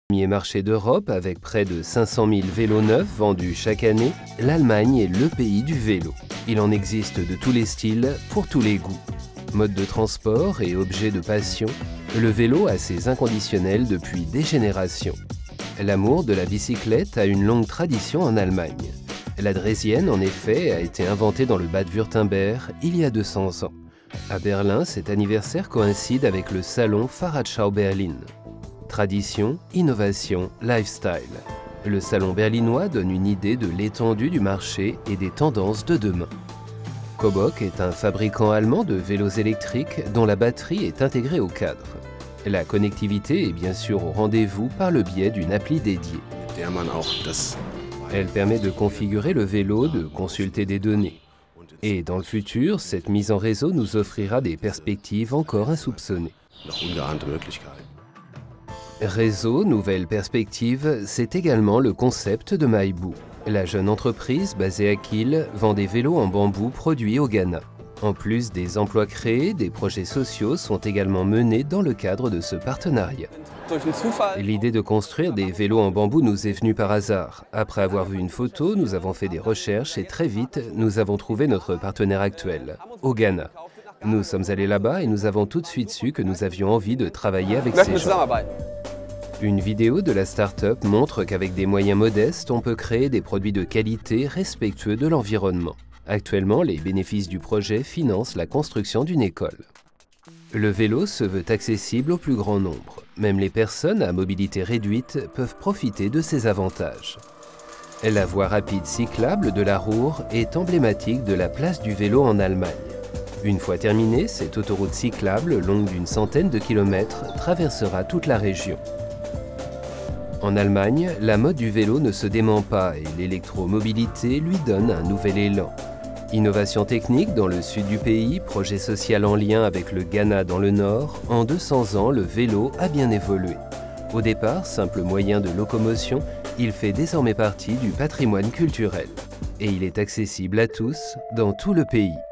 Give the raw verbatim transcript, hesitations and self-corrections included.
Premier marché d'Europe avec près de cinq cent mille vélos neufs vendus chaque année, l'Allemagne est le pays du vélo. Il en existe de tous les styles, pour tous les goûts. Mode de transport et objet de passion, le vélo a ses inconditionnels depuis des générations. L'amour de la bicyclette a une longue tradition en Allemagne. La draisienne, en effet, a été inventée dans le Bade-Wurtemberg il y a deux cents ans. À Berlin, cet anniversaire coïncide avec le salon Fahrradschau Berlin. Tradition, innovation, lifestyle. Le salon berlinois donne une idée de l'étendue du marché et des tendances de demain. Kobok est un fabricant allemand de vélos électriques dont la batterie est intégrée au cadre. La connectivité est bien sûr au rendez-vous par le biais d'une appli dédiée. Elle permet de configurer le vélo, de consulter des données. Et dans le futur, cette mise en réseau nous offrira des perspectives encore insoupçonnées. Réseau, nouvelle perspective, c'est également le concept de Maibu. La jeune entreprise, basée à Kiel, vend des vélos en bambou produits au Ghana. En plus des emplois créés, des projets sociaux sont également menés dans le cadre de ce partenariat. L'idée de construire des vélos en bambou nous est venue par hasard. Après avoir vu une photo, nous avons fait des recherches et très vite, nous avons trouvé notre partenaire actuel, au Ghana. Nous sommes allés là-bas et nous avons tout de suite su que nous avions envie de travailler avec ces gens. Une vidéo de la start-up montre qu'avec des moyens modestes, on peut créer des produits de qualité respectueux de l'environnement. Actuellement, les bénéfices du projet financent la construction d'une école. Le vélo se veut accessible au plus grand nombre. Même les personnes à mobilité réduite peuvent profiter de ses avantages. La voie rapide cyclable de la Ruhr est emblématique de la place du vélo en Allemagne. Une fois terminée, cette autoroute cyclable, longue d'une centaine de kilomètres, traversera toute la région. En Allemagne, la mode du vélo ne se dément pas et l'électromobilité lui donne un nouvel élan. Innovation technique dans le sud du pays, projet social en lien avec le Ghana dans le nord, en deux cents ans, le vélo a bien évolué. Au départ, simple moyen de locomotion, il fait désormais partie du patrimoine culturel. Et il est accessible à tous dans tout le pays.